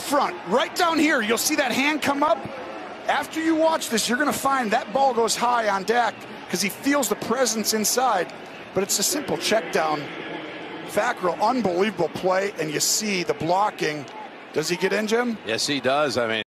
front, right down here. You'll see that hand come up. After you watch this, you're going to find that ball goes high on Dak because he feels the presence inside. But it's a simple check down. Fackrell, unbelievable play, and you see the blocking. Does he get in, Jim? Yes, he does. I mean,